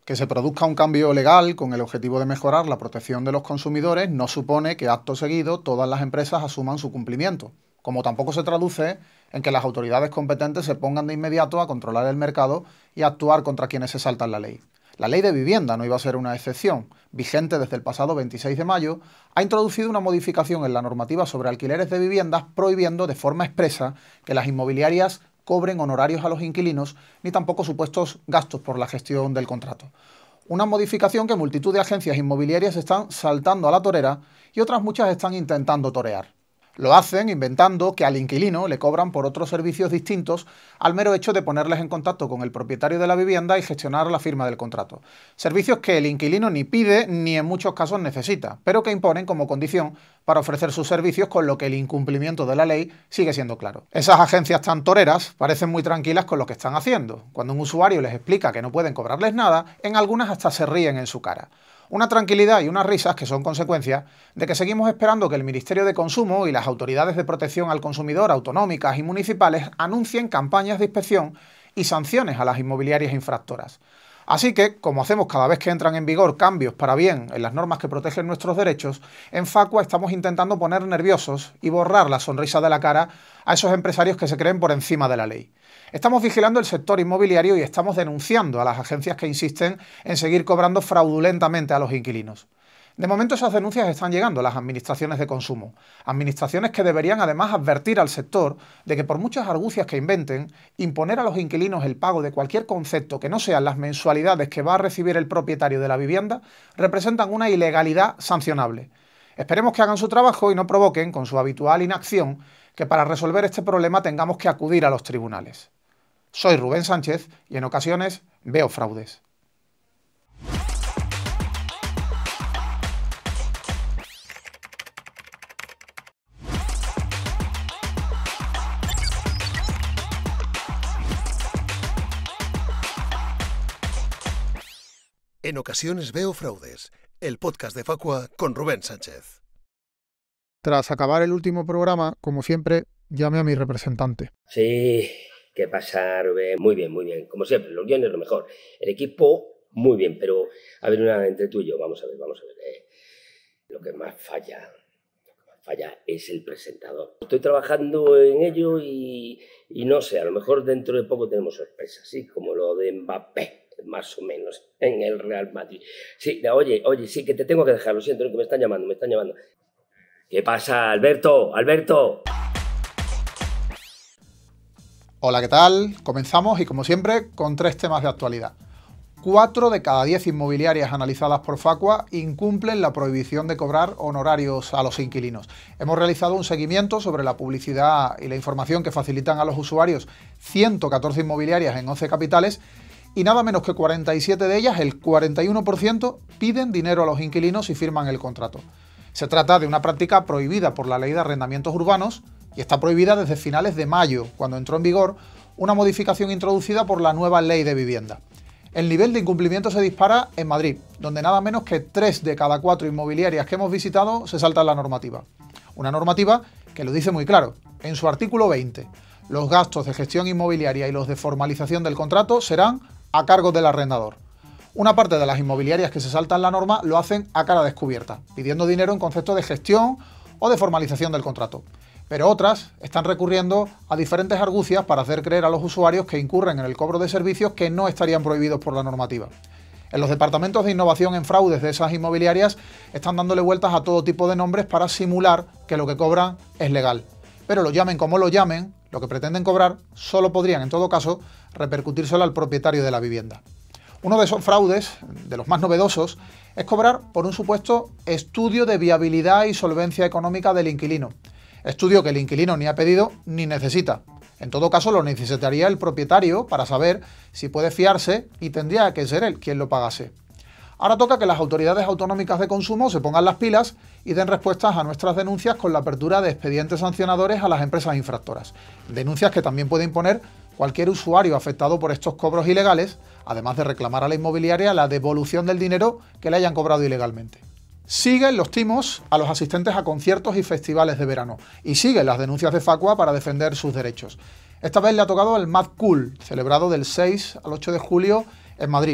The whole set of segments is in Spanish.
Que se produzca un cambio legal con el objetivo de mejorar la protección de los consumidores no supone que acto seguido todas las empresas asuman su cumplimiento, como tampoco se traduce en que las autoridades competentes se pongan de inmediato a controlar el mercado y a actuar contra quienes se saltan la ley. La ley de vivienda no iba a ser una excepción. Vigente desde el pasado 26 de mayo, ha introducido una modificación en la normativa sobre alquileres de viviendas prohibiendo de forma expresa que las inmobiliarias cobren honorarios a los inquilinos ni tampoco supuestos gastos por la gestión del contrato. Una modificación que multitud de agencias inmobiliarias están saltando a la torera y otras muchas están intentando torear. Lo hacen inventando que al inquilino le cobran por otros servicios distintos al mero hecho de ponerles en contacto con el propietario de la vivienda y gestionar la firma del contrato. Servicios que el inquilino ni pide ni en muchos casos necesita, pero que imponen como condición para ofrecer sus servicios, con lo que el incumplimiento de la ley sigue siendo claro. Esas agencias tan toreras parecen muy tranquilas con lo que están haciendo. Cuando un usuario les explica que no pueden cobrarles nada, en algunas hasta se ríen en su cara. Una tranquilidad y unas risas que son consecuencia de que seguimos esperando que el Ministerio de Consumo y las autoridades de protección al consumidor autonómicas y municipales anuncien campañas de inspección y sanciones a las inmobiliarias infractoras. Así que, como hacemos cada vez que entran en vigor cambios para bien en las normas que protegen nuestros derechos, en Facua estamos intentando poner nerviosos y borrar la sonrisa de la cara a esos empresarios que se creen por encima de la ley. Estamos vigilando el sector inmobiliario y estamos denunciando a las agencias que insisten en seguir cobrando fraudulentamente a los inquilinos. De momento esas denuncias están llegando a las administraciones de consumo, administraciones que deberían además advertir al sector de que por muchas argucias que inventen, imponer a los inquilinos el pago de cualquier concepto que no sean las mensualidades que va a recibir el propietario de la vivienda representan una ilegalidad sancionable. Esperemos que hagan su trabajo y no provoquen, con su habitual inacción, que para resolver este problema tengamos que acudir a los tribunales. Soy Rubén Sánchez y en ocasiones veo fraudes. En ocasiones veo fraudes, el podcast de Facua con Rubén Sánchez. Tras acabar el último programa, como siempre, llamé a mi representante. Sí, ¿qué pasa, Rubén? Muy bien, muy bien. Como siempre, los guiones lo mejor. El equipo, muy bien, pero a ver, entre tú y yo, vamos a ver. Lo que más falla es el presentador. Estoy trabajando en ello y no sé, a lo mejor dentro de poco tenemos sorpresas, ¿sí? Como lo de Mbappé, más o menos, en el Real Madrid. Sí, oye, sí, que te tengo que dejar, lo siento, que me están llamando. ¿Qué pasa, Alberto? Hola, ¿qué tal? Comenzamos y, como siempre, con 3 temas de actualidad. 4 de cada 10 inmobiliarias analizadas por Facua incumplen la prohibición de cobrar honorarios a los inquilinos. Hemos realizado un seguimiento sobre la publicidad y la información que facilitan a los usuarios 114 inmobiliarias en 11 capitales y nada menos que 47 de ellas, el 41%, piden dinero a los inquilinos y firman el contrato. Se trata de una práctica prohibida por la Ley de Arrendamientos Urbanos y está prohibida desde finales de mayo, cuando entró en vigor una modificación introducida por la nueva Ley de Vivienda. El nivel de incumplimiento se dispara en Madrid, donde nada menos que 3 de cada 4 inmobiliarias que hemos visitado se saltan la normativa. Una normativa que lo dice muy claro. En su artículo 20, los gastos de gestión inmobiliaria y los de formalización del contrato serán a cargo del arrendador. Una parte de las inmobiliarias que se saltan la norma lo hacen a cara descubierta, pidiendo dinero en concepto de gestión o de formalización del contrato. Pero otras están recurriendo a diferentes argucias para hacer creer a los usuarios que incurren en el cobro de servicios que no estarían prohibidos por la normativa. En los departamentos de innovación en fraudes de esas inmobiliarias están dándole vueltas a todo tipo de nombres para simular que lo que cobran es legal. Pero lo llamen como lo llamen, lo que pretenden cobrar solo podrían, en todo caso, repercutírselo al propietario de la vivienda. Uno de esos fraudes, de los más novedosos, es cobrar por un supuesto estudio de viabilidad y solvencia económica del inquilino. Estudio que el inquilino ni ha pedido ni necesita. En todo caso, lo necesitaría el propietario para saber si puede fiarse y tendría que ser él quien lo pagase. Ahora toca que las autoridades autonómicas de consumo se pongan las pilas y den respuestas a nuestras denuncias con la apertura de expedientes sancionadores a las empresas infractoras. Denuncias que también puede imponer cualquier usuario afectado por estos cobros ilegales, además de reclamar a la inmobiliaria la devolución del dinero que le hayan cobrado ilegalmente. Siguen los timos a los asistentes a conciertos y festivales de verano y siguen las denuncias de Facua para defender sus derechos. Esta vez le ha tocado el Mad Cool, celebrado del 6 al 8 de julio en Madrid.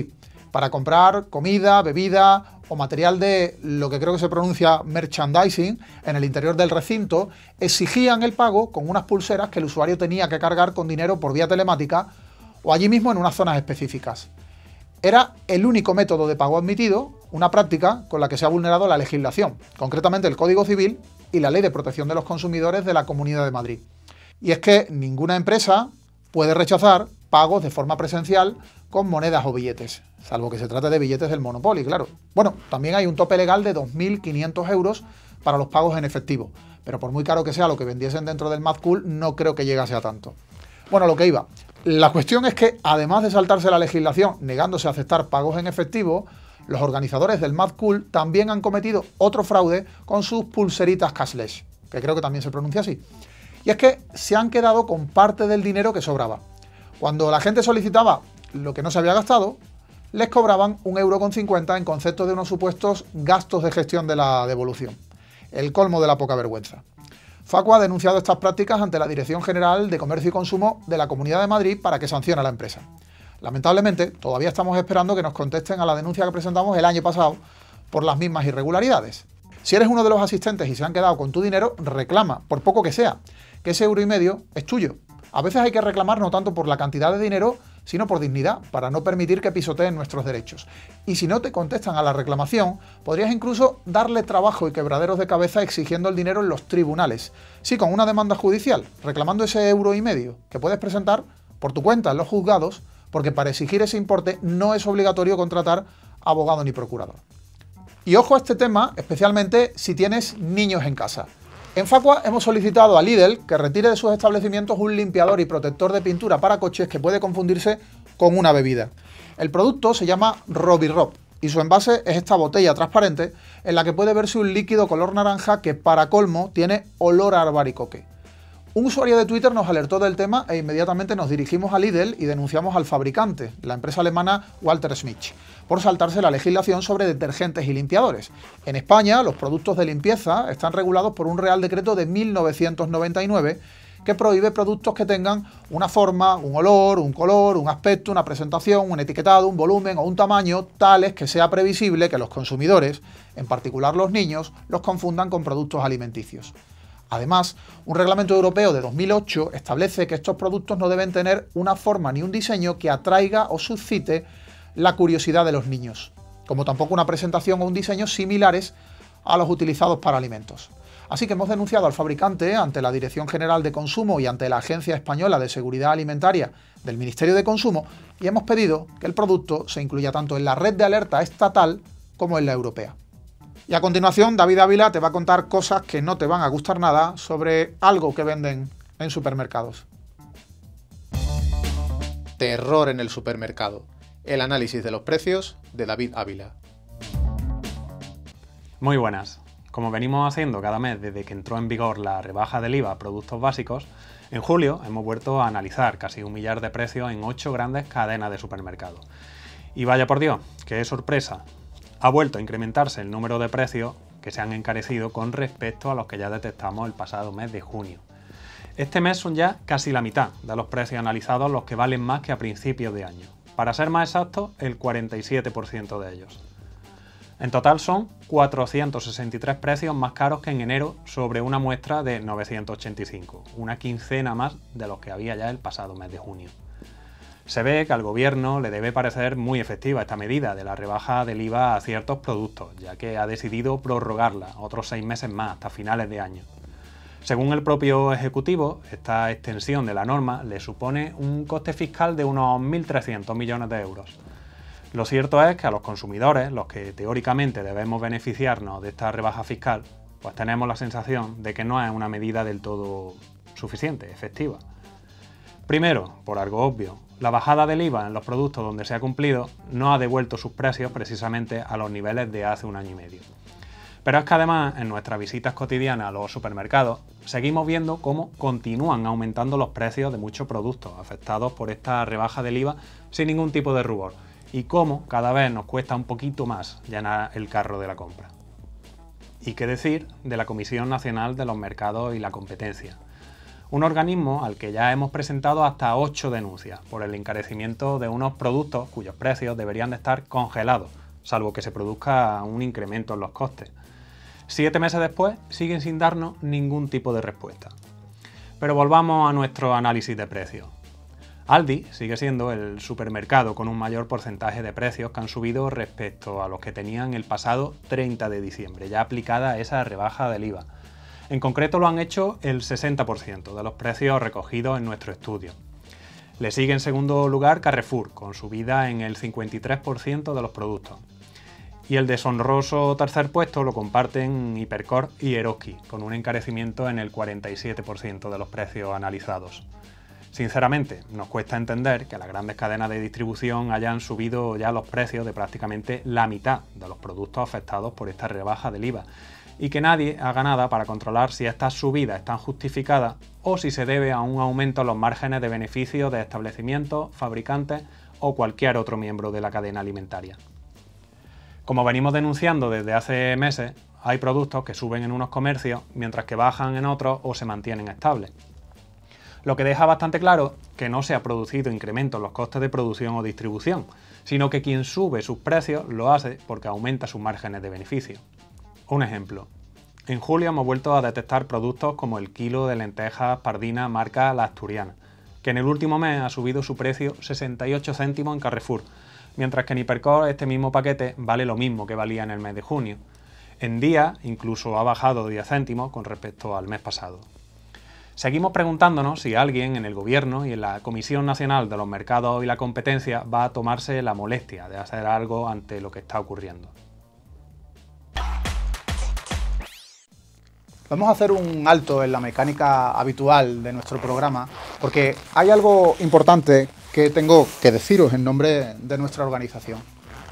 para comprar comida, bebida o material de lo que creo que se pronuncia merchandising en el interior del recinto, exigían el pago con unas pulseras que el usuario tenía que cargar con dinero por vía telemática o allí mismo en unas zonas específicas. Era el único método de pago admitido, una práctica con la que se ha vulnerado la legislación, concretamente el Código Civil y la Ley de Protección de los Consumidores de la Comunidad de Madrid. Y es que ninguna empresa puede rechazar pagos de forma presencial con monedas o billetes, salvo que se trate de billetes del Monopoly, claro. Bueno, también hay un tope legal de 2.500 euros para los pagos en efectivo, pero por muy caro que sea lo que vendiesen dentro del Mad Cool, no creo que llegase a tanto. Bueno, lo que iba. La cuestión es que, además de saltarse la legislación negándose a aceptar pagos en efectivo, los organizadores del Mad Cool también han cometido otro fraude con sus pulseritas cashless, que creo que también se pronuncia así. Y es que se han quedado con parte del dinero que sobraba. Cuando la gente solicitaba lo que no se había gastado, les cobraban 1,50 € en concepto de unos supuestos gastos de gestión de la devolución. El colmo de la poca vergüenza. Facua ha denunciado estas prácticas ante la Dirección General de Comercio y Consumo de la Comunidad de Madrid para que sancione a la empresa. Lamentablemente, todavía estamos esperando que nos contesten a la denuncia que presentamos el año pasado por las mismas irregularidades. Si eres uno de los asistentes y se han quedado con tu dinero, reclama, por poco que sea, que ese €1,50 es tuyo. A veces hay que reclamar no tanto por la cantidad de dinero, sino por dignidad, para no permitir que pisoteen nuestros derechos. Y si no te contestan a la reclamación, podrías incluso darle trabajo y quebraderos de cabeza exigiendo el dinero en los tribunales. Sí, con una demanda judicial, reclamando ese €1,50 que puedes presentar por tu cuenta en los juzgados, porque para exigir ese importe no es obligatorio contratar abogado ni procurador. Y ojo a este tema, especialmente si tienes niños en casa. En Facua hemos solicitado a Lidl que retire de sus establecimientos un limpiador y protector de pintura para coches que puede confundirse con una bebida. El producto se llama Robirob y su envase es esta botella transparente en la que puede verse un líquido color naranja que, para colmo, tiene olor a albaricoque. Un usuario de Twitter nos alertó del tema e inmediatamente nos dirigimos a Lidl y denunciamos al fabricante, la empresa alemana Walter Schmitz, por saltarse la legislación sobre detergentes y limpiadores. En España, los productos de limpieza están regulados por un Real Decreto de 1999 que prohíbe productos que tengan una forma, un olor, un color, un aspecto, una presentación, un etiquetado, un volumen o un tamaño tales que sea previsible que los consumidores, en particular los niños, los confundan con productos alimenticios. Además, un reglamento europeo de 2008 establece que estos productos no deben tener una forma ni un diseño que atraiga o suscite la curiosidad de los niños, como tampoco una presentación o un diseño similares a los utilizados para alimentos. Así que hemos denunciado al fabricante ante la Dirección General de Consumo y ante la Agencia Española de Seguridad Alimentaria del Ministerio de Consumo y hemos pedido que el producto se incluya tanto en la red de alerta estatal como en la europea. Y a continuación, David Ávila te va a contar cosas que no te van a gustar nada sobre algo que venden en supermercados. Terror en el supermercado. El análisis de los precios de David Ávila. Muy buenas. Como venimos haciendo cada mes desde que entró en vigor la rebaja del IVA a productos básicos, en julio hemos vuelto a analizar casi 1 millar de precios en 8 grandes cadenas de supermercados. Y vaya por Dios, qué sorpresa. Ha vuelto a incrementarse el número de precios que se han encarecido con respecto a los que ya detectamos el pasado mes de junio. Este mes son ya casi la mitad de los precios analizados los que valen más que a principios de año. Para ser más exactos, el 47% de ellos. En total son 463 precios más caros que en enero sobre una muestra de 985, una quincena más de los que había ya el pasado mes de junio. Se ve que al gobierno le debe parecer muy efectiva esta medida de la rebaja del IVA a ciertos productos, ya que ha decidido prorrogarla otros 6 meses más, hasta finales de año. Según el propio Ejecutivo, esta extensión de la norma le supone un coste fiscal de unos 1.300 millones de euros. Lo cierto es que a los consumidores, los que teóricamente debemos beneficiarnos de esta rebaja fiscal, pues tenemos la sensación de que no es una medida del todo suficiente, efectiva. Primero, por algo obvio, la bajada del IVA en los productos donde se ha cumplido no ha devuelto sus precios precisamente a los niveles de hace un año y medio. Pero es que además, en nuestras visitas cotidianas a los supermercados, seguimos viendo cómo continúan aumentando los precios de muchos productos afectados por esta rebaja del IVA sin ningún tipo de rubor, y cómo cada vez nos cuesta un poquito más llenar el carro de la compra. ¿Y qué decir de la Comisión Nacional de los Mercados y la Competencia? un organismo al que ya hemos presentado hasta 8 denuncias por el encarecimiento de unos productos cuyos precios deberían de estar congelados, salvo que se produzca un incremento en los costes. 7 meses después siguen sin darnos ningún tipo de respuesta. Pero volvamos a nuestro análisis de precios. Aldi sigue siendo el supermercado con un mayor porcentaje de precios que han subido respecto a los que tenían el pasado 30 de diciembre, ya aplicada esa rebaja del IVA. En concreto lo han hecho el 60% de los precios recogidos en nuestro estudio. Le sigue en segundo lugar Carrefour, con subida en el 53% de los productos. Y el deshonroso tercer puesto lo comparten Hipercor y Eroski, con un encarecimiento en el 47% de los precios analizados. Sinceramente, nos cuesta entender que las grandes cadenas de distribución hayan subido ya los precios de prácticamente la mitad de los productos afectados por esta rebaja del IVA, y que nadie haga nada para controlar si estas subidas están justificadas o si se debe a un aumento en los márgenes de beneficio de establecimientos, fabricantes o cualquier otro miembro de la cadena alimentaria. Como venimos denunciando desde hace meses, hay productos que suben en unos comercios mientras que bajan en otros o se mantienen estables. Lo que deja bastante claro que no se ha producido incremento en los costes de producción o distribución, sino que quien sube sus precios lo hace porque aumenta sus márgenes de beneficio. Un ejemplo. En julio hemos vuelto a detectar productos como el kilo de lentejas pardina marca La Asturiana, que en el último mes ha subido su precio 68 céntimos en Carrefour, mientras que en Hipercor este mismo paquete vale lo mismo que valía en el mes de junio. En día incluso ha bajado 10 céntimos con respecto al mes pasado. Seguimos preguntándonos si alguien en el Gobierno y en la Comisión Nacional de los Mercados y la Competencia va a tomarse la molestia de hacer algo ante lo que está ocurriendo. Vamos a hacer un alto en la mecánica habitual de nuestro programa, porque hay algo importante que tengo que deciros en nombre de nuestra organización.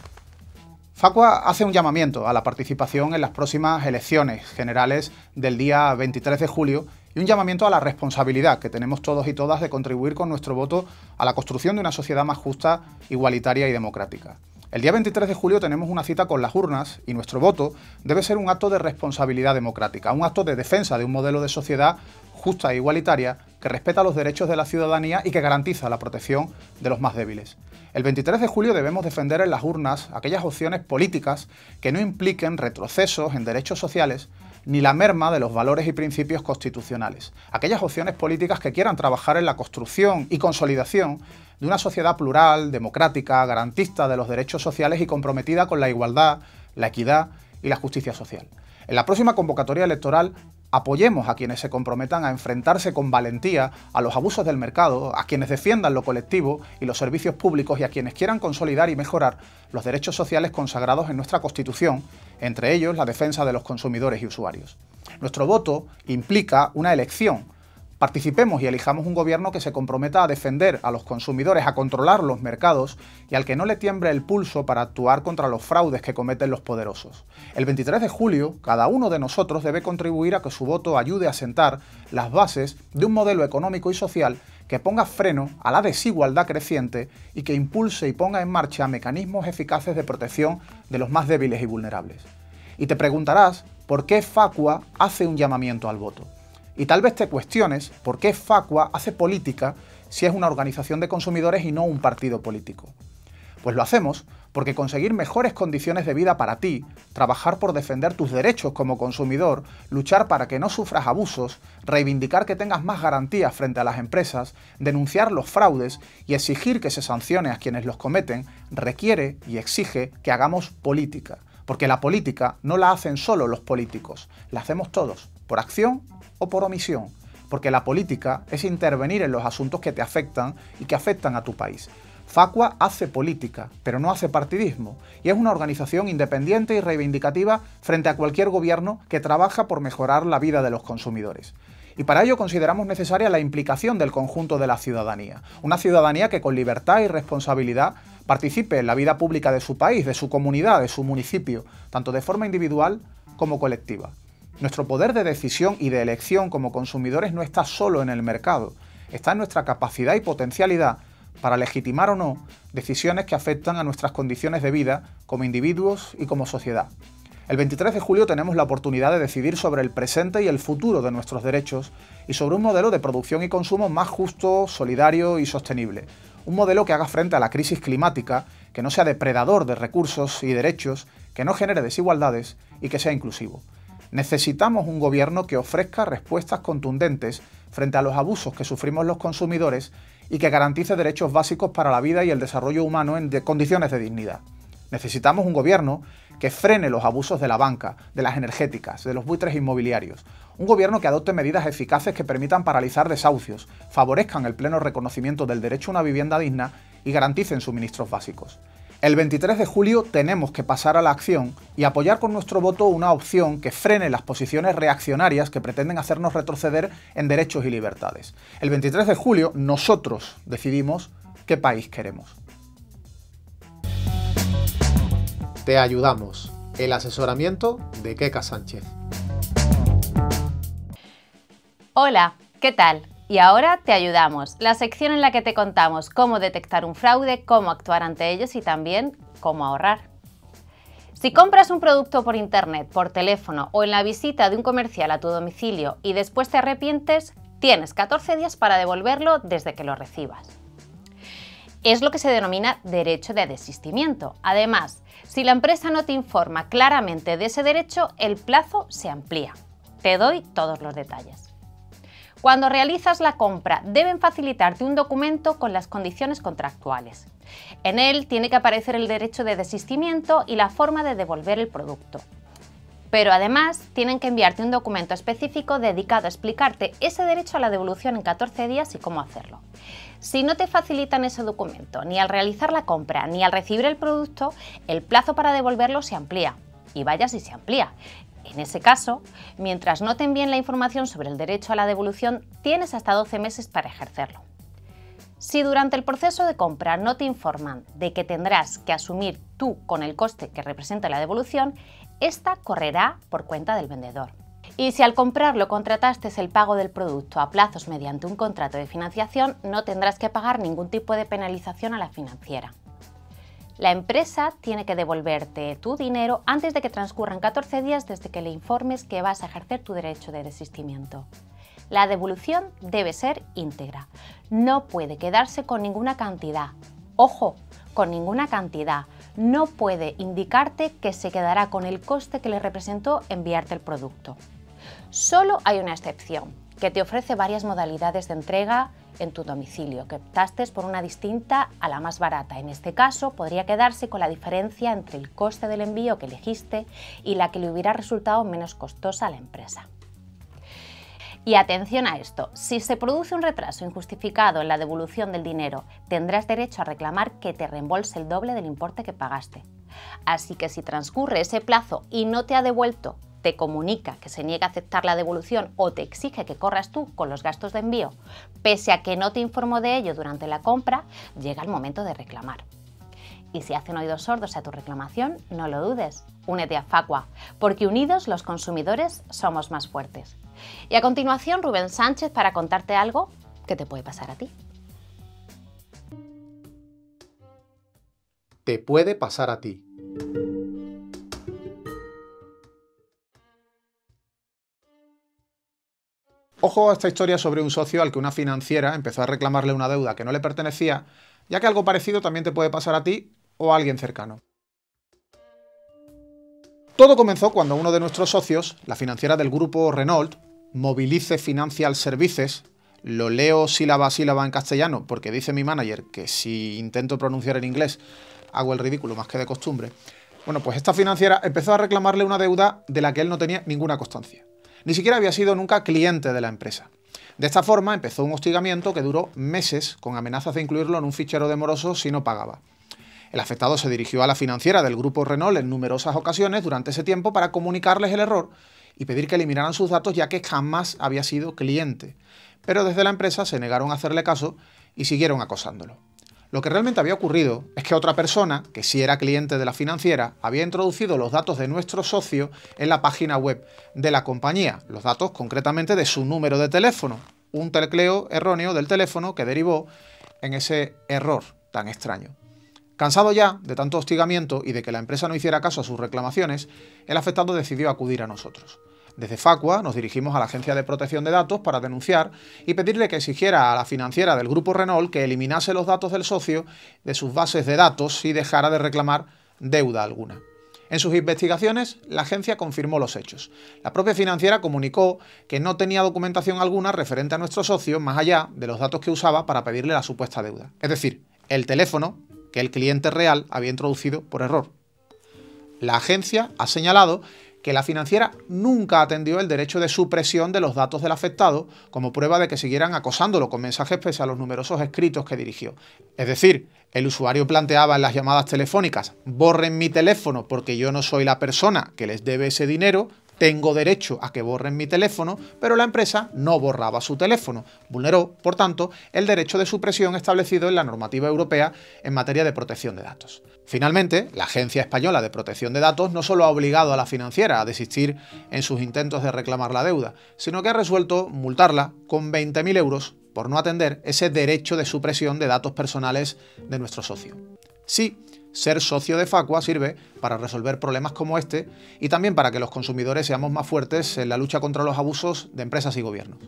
Facua hace un llamamiento a la participación en las próximas elecciones generales del día 23 de julio y un llamamiento a la responsabilidad que tenemos todos y todas de contribuir con nuestro voto a la construcción de una sociedad más justa, igualitaria y democrática. El día 23 de julio tenemos una cita con las urnas y nuestro voto debe ser un acto de responsabilidad democrática, un acto de defensa de un modelo de sociedad justa e igualitaria que respeta los derechos de la ciudadanía y que garantiza la protección de los más débiles. El 23 de julio debemos defender en las urnas aquellas opciones políticas que no impliquen retrocesos en derechos sociales ni la merma de los valores y principios constitucionales. Aquellas opciones políticas que quieran trabajar en la construcción y consolidación de una sociedad plural, democrática, garantista de los derechos sociales y comprometida con la igualdad, la equidad y la justicia social. En la próxima convocatoria electoral apoyemos a quienes se comprometan a enfrentarse con valentía a los abusos del mercado, a quienes defiendan lo colectivo y los servicios públicos y a quienes quieran consolidar y mejorar los derechos sociales consagrados en nuestra Constitución, entre ellos la defensa de los consumidores y usuarios. Nuestro voto implica una elección. Participemos y elijamos un gobierno que se comprometa a defender a los consumidores, a controlar los mercados y al que no le tiemble el pulso para actuar contra los fraudes que cometen los poderosos. El 23 de julio, cada uno de nosotros debe contribuir a que su voto ayude a sentar las bases de un modelo económico y social que ponga freno a la desigualdad creciente y que impulse y ponga en marcha mecanismos eficaces de protección de los más débiles y vulnerables. Y te preguntarás por qué Facua hace un llamamiento al voto. Y tal vez te cuestiones por qué Facua hace política si es una organización de consumidores y no un partido político. Pues lo hacemos porque conseguir mejores condiciones de vida para ti, trabajar por defender tus derechos como consumidor, luchar para que no sufras abusos, reivindicar que tengas más garantías frente a las empresas, denunciar los fraudes y exigir que se sancione a quienes los cometen, requiere y exige que hagamos política. Porque la política no la hacen solo los políticos, la hacemos todos, por acción o por omisión, porque la política es intervenir en los asuntos que te afectan y que afectan a tu país. Facua hace política, pero no hace partidismo, y es una organización independiente y reivindicativa frente a cualquier gobierno que trabaja por mejorar la vida de los consumidores. Y para ello consideramos necesaria la implicación del conjunto de la ciudadanía, una ciudadanía que con libertad y responsabilidad participe en la vida pública de su país, de su comunidad, de su municipio, tanto de forma individual como colectiva. Nuestro poder de decisión y de elección como consumidores no está solo en el mercado, está en nuestra capacidad y potencialidad para legitimar o no decisiones que afectan a nuestras condiciones de vida como individuos y como sociedad. El 23 de julio tenemos la oportunidad de decidir sobre el presente y el futuro de nuestros derechos y sobre un modelo de producción y consumo más justo, solidario y sostenible. Un modelo que haga frente a la crisis climática, que no sea depredador de recursos y derechos, que no genere desigualdades y que sea inclusivo. Necesitamos un gobierno que ofrezca respuestas contundentes frente a los abusos que sufrimos los consumidores y que garantice derechos básicos para la vida y el desarrollo humano en condiciones de dignidad. Necesitamos un gobierno que frene los abusos de la banca, de las energéticas, de los buitres inmobiliarios. Un gobierno que adopte medidas eficaces que permitan paralizar desahucios, favorezcan el pleno reconocimiento del derecho a una vivienda digna y garanticen suministros básicos. El 23 de julio tenemos que pasar a la acción y apoyar con nuestro voto una opción que frene las posiciones reaccionarias que pretenden hacernos retroceder en derechos y libertades. El 23 de julio nosotros decidimos qué país queremos. Te ayudamos. El asesoramiento de Keka Sánchez. Hola, ¿qué tal? Y ahora te ayudamos, la sección en la que te contamos cómo detectar un fraude, cómo actuar ante ellos y también cómo ahorrar. Si compras un producto por internet, por teléfono o en la visita de un comercial a tu domicilio y después te arrepientes, tienes 14 días para devolverlo desde que lo recibas. Es lo que se denomina derecho de desistimiento. Además, si la empresa no te informa claramente de ese derecho, el plazo se amplía. Te doy todos los detalles. Cuando realizas la compra, deben facilitarte un documento con las condiciones contractuales. En él tiene que aparecer el derecho de desistimiento y la forma de devolver el producto. Pero además tienen que enviarte un documento específico dedicado a explicarte ese derecho a la devolución en 14 días y cómo hacerlo. Si no te facilitan ese documento ni al realizar la compra ni al recibir el producto, el plazo para devolverlo se amplía. Y vaya si se amplía. En ese caso, mientras no te envíen la información sobre el derecho a la devolución, tienes hasta 12 meses para ejercerlo. Si durante el proceso de compra no te informan de que tendrás que asumir tú con el coste que representa la devolución, esta correrá por cuenta del vendedor. Y si al comprarlo contrataste el pago del producto a plazos mediante un contrato de financiación, no tendrás que pagar ningún tipo de penalización a la financiera. La empresa tiene que devolverte tu dinero antes de que transcurran 14 días desde que le informes que vas a ejercer tu derecho de desistimiento. La devolución debe ser íntegra. No puede quedarse con ninguna cantidad. Ojo, con ninguna cantidad. No puede indicarte que se quedará con el coste que le representó enviarte el producto. Solo hay una excepción, que te ofrece varias modalidades de entrega en tu domicilio, que optaste por una distinta a la más barata. En este caso, podría quedarse con la diferencia entre el coste del envío que elegiste y la que le hubiera resultado menos costosa a la empresa. Y atención a esto, si se produce un retraso injustificado en la devolución del dinero, tendrás derecho a reclamar que te reembolse el doble del importe que pagaste. Así que si transcurre ese plazo y no te ha devuelto, te comunica que se niega a aceptar la devolución o te exige que corras tú con los gastos de envío, pese a que no te informó de ello durante la compra, llega el momento de reclamar. Y si hacen oídos sordos a tu reclamación, no lo dudes, únete a Facua, porque unidos los consumidores somos más fuertes. Y a continuación, Rubén Sánchez para contarte algo que te puede pasar a ti. Te puede pasar a ti. Ojo a esta historia sobre un socio al que una financiera empezó a reclamarle una deuda que no le pertenecía, ya que algo parecido también te puede pasar a ti o a alguien cercano. Todo comenzó cuando uno de nuestros socios, la financiera del grupo Renault, Mobilize Financial Services, lo leo sílaba a sílaba en castellano porque dice mi manager que si intento pronunciar en inglés hago el ridículo más que de costumbre. Bueno, pues esta financiera empezó a reclamarle una deuda de la que él no tenía ninguna constancia. Ni siquiera había sido nunca cliente de la empresa. De esta forma empezó un hostigamiento que duró meses con amenazas de incluirlo en un fichero de morosos si no pagaba. El afectado se dirigió a la financiera del grupo Renault en numerosas ocasiones durante ese tiempo para comunicarles el error y pedir que eliminaran sus datos ya que jamás había sido cliente. Pero desde la empresa se negaron a hacerle caso y siguieron acosándolo. Lo que realmente había ocurrido es que otra persona, que sí era cliente de la financiera, había introducido los datos de nuestro socio en la página web de la compañía, los datos concretamente de su número de teléfono, un tecleo erróneo del teléfono que derivó en ese error tan extraño. Cansado ya de tanto hostigamiento y de que la empresa no hiciera caso a sus reclamaciones, el afectado decidió acudir a nosotros. Desde Facua nos dirigimos a la Agencia de Protección de Datos para denunciar y pedirle que exigiera a la financiera del Grupo Renault que eliminase los datos del socio de sus bases de datos y dejara de reclamar deuda alguna. En sus investigaciones, la agencia confirmó los hechos. La propia financiera comunicó que no tenía documentación alguna referente a nuestro socio más allá de los datos que usaba para pedirle la supuesta deuda. Es decir, el teléfono que el cliente real había introducido por error. La agencia ha señalado que la financiera nunca atendió el derecho de supresión de los datos del afectado como prueba de que siguieran acosándolo con mensajes pese a los numerosos escritos que dirigió. Es decir, el usuario planteaba en las llamadas telefónicas: borren mi teléfono porque yo no soy la persona que les debe ese dinero, tengo derecho a que borren mi teléfono, pero la empresa no borraba su teléfono. Vulneró, por tanto, el derecho de supresión establecido en la normativa europea en materia de protección de datos. Finalmente, la Agencia Española de Protección de Datos no solo ha obligado a la financiera a desistir en sus intentos de reclamar la deuda, sino que ha resuelto multarla con 20.000 euros por no atender ese derecho de supresión de datos personales de nuestro socio. Sí, ser socio de Facua sirve para resolver problemas como este y también para que los consumidores seamos más fuertes en la lucha contra los abusos de empresas y gobiernos.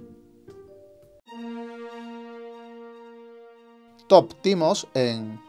Top Timos en...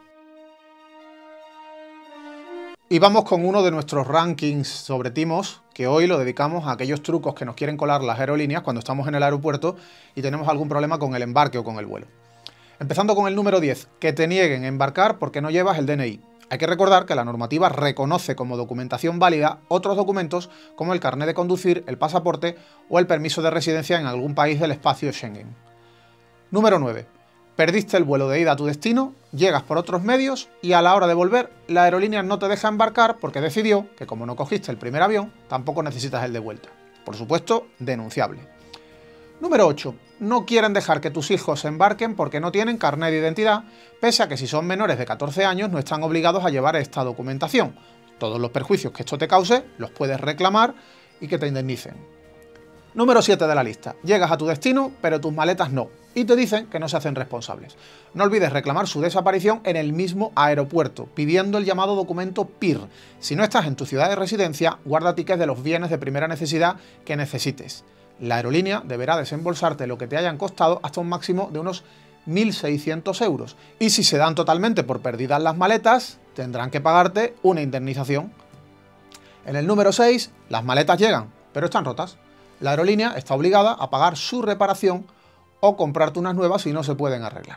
Y vamos con uno de nuestros rankings sobre timos, que hoy lo dedicamos a aquellos trucos que nos quieren colar las aerolíneas cuando estamos en el aeropuerto y tenemos algún problema con el embarque o con el vuelo. Empezando con el número 10, que te nieguen a embarcar porque no llevas el DNI. Hay que recordar que la normativa reconoce como documentación válida otros documentos como el carnet de conducir, el pasaporte o el permiso de residencia en algún país del espacio Schengen. Número 9. Perdiste el vuelo de ida a tu destino, llegas por otros medios y a la hora de volver la aerolínea no te deja embarcar porque decidió que como no cogiste el primer avión, tampoco necesitas el de vuelta. Por supuesto, denunciable. Número 8. No quieren dejar que tus hijos se embarquen porque no tienen carnet de identidad, pese a que si son menores de 14 años no están obligados a llevar esta documentación. Todos los perjuicios que esto te cause los puedes reclamar y que te indemnicen. Número 7 de la lista. Llegas a tu destino, pero tus maletas no, y te dicen que no se hacen responsables. No olvides reclamar su desaparición en el mismo aeropuerto, pidiendo el llamado documento PIR. Si no estás en tu ciudad de residencia, guarda tickets de los bienes de primera necesidad que necesites. La aerolínea deberá desembolsarte lo que te hayan costado hasta un máximo de unos 1.600 euros. Y si se dan totalmente por perdidas las maletas, tendrán que pagarte una indemnización. En el número 6, las maletas llegan, pero están rotas. La aerolínea está obligada a pagar su reparación o comprarte unas nuevas si no se pueden arreglar.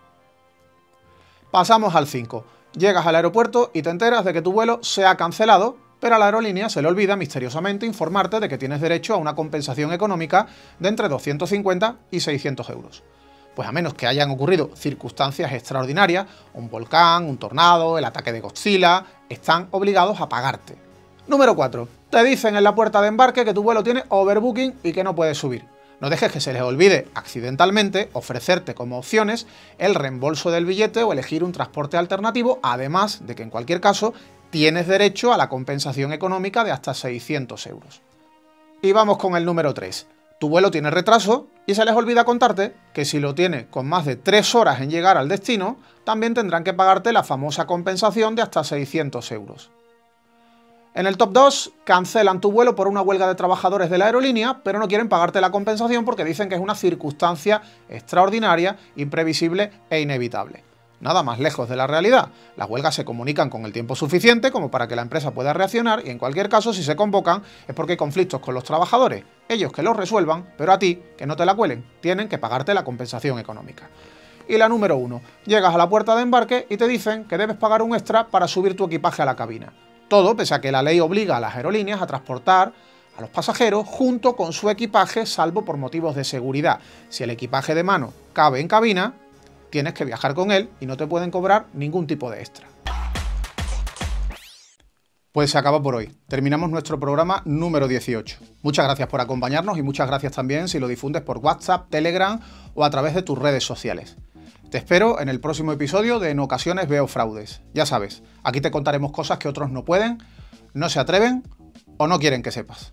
Pasamos al 5. Llegas al aeropuerto y te enteras de que tu vuelo se ha cancelado, pero a la aerolínea se le olvida misteriosamente informarte de que tienes derecho a una compensación económica de entre 250 y 600 euros. Pues a menos que hayan ocurrido circunstancias extraordinarias, un volcán, un tornado, el ataque de Godzilla, están obligados a pagarte. Número 4. Te dicen en la puerta de embarque que tu vuelo tiene overbooking y que no puedes subir. No dejes que se les olvide accidentalmente ofrecerte como opciones el reembolso del billete o elegir un transporte alternativo, además de que en cualquier caso tienes derecho a la compensación económica de hasta 600 euros. Y vamos con el número 3. Tu vuelo tiene retraso y se les olvida contarte que si lo tiene con más de 3 horas en llegar al destino, también tendrán que pagarte la famosa compensación de hasta 600 euros. En el top 2, cancelan tu vuelo por una huelga de trabajadores de la aerolínea, pero no quieren pagarte la compensación porque dicen que es una circunstancia extraordinaria, imprevisible e inevitable. Nada más lejos de la realidad. Las huelgas se comunican con el tiempo suficiente como para que la empresa pueda reaccionar y en cualquier caso, si se convocan, es porque hay conflictos con los trabajadores. Ellos que los resuelvan, pero a ti, que no te la cuelen, tienen que pagarte la compensación económica. Y la número 1. Llegas a la puerta de embarque y te dicen que debes pagar un extra para subir tu equipaje a la cabina. Todo pese a que la ley obliga a las aerolíneas a transportar a los pasajeros junto con su equipaje, salvo por motivos de seguridad. Si el equipaje de mano cabe en cabina, tienes que viajar con él y no te pueden cobrar ningún tipo de extra. Pues se acaba por hoy. Terminamos nuestro programa número 18. Muchas gracias por acompañarnos y muchas gracias también si lo difundes por WhatsApp, Telegram o a través de tus redes sociales. Te espero en el próximo episodio de En ocasiones veo fraudes. Ya sabes, aquí te contaremos cosas que otros no pueden, no se atreven o no quieren que sepas.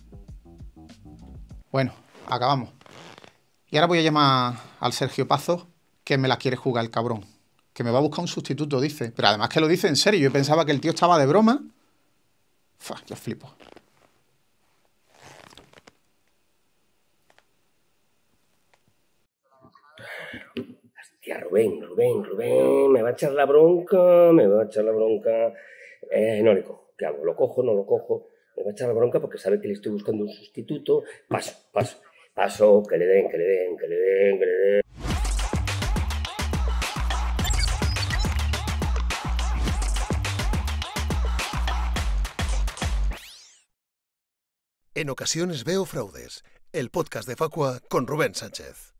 Bueno, acabamos. Y ahora voy a llamar al Sergio Pazo, que me la quiere jugar el cabrón. Que me va a buscar un sustituto, dice. Pero además que lo dice en serio. Yo pensaba que el tío estaba de broma. Yo flipo. Hostia, Rubén, me va a echar la bronca. No le cojo. ¿Qué hago? ¿Lo cojo? ¿No lo cojo? Me va a echar la bronca porque sabe que le estoy buscando un sustituto. Paso, que le den. En ocasiones veo fraudes, el podcast de Facua con Rubén Sánchez.